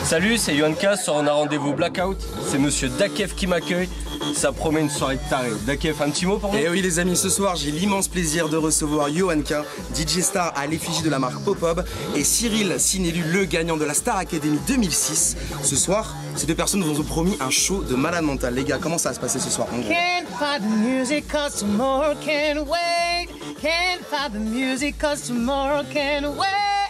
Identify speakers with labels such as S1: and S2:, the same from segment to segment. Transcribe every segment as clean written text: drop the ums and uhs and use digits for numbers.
S1: Salut, c'est Yoanka, sur On a rendez-vous Blackout. C'est monsieur Dakev qui m'accueille. Ça promet une soirée de taré. Dakev, un petit mot pour moi?
S2: Eh oui les amis, ce soir j'ai l'immense plaisir de recevoir Yoanka, DJ star à l'effigie de la marque Pop-Up, et Cyril Sinélu, le gagnant de la Star Academy 2006. Ce soir, ces deux personnes vous ont promis un show de malade mental. Les gars, comment ça va se passer ce soir en gros?
S3: Can't find the music 'cause tomorrow can't wait. Can't find the music 'cause tomorrow can't wait.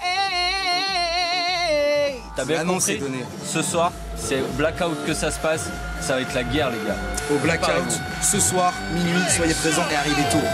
S1: T'as bien compris? Ce soir, c'est Blackout que ça se passe. Ça va être la guerre, les gars.
S2: Au Blackout, ce soir, minuit, soyez présents et arrivez tôt.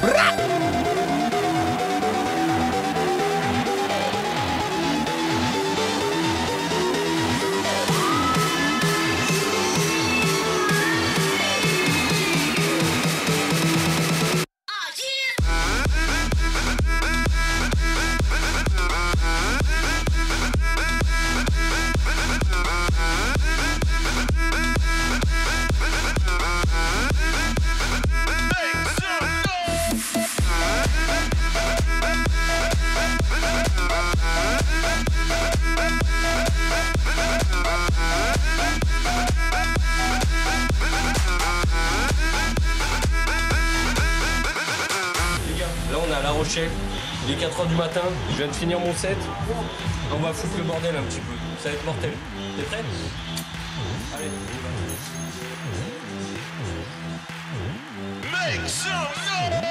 S1: Là on est à La Rochelle, il est 4h du matin, je viens de finir mon set. On va foutre le bordel un petit peu, ça va être mortel. T'es prêt? Allez, on y va. Make some noise!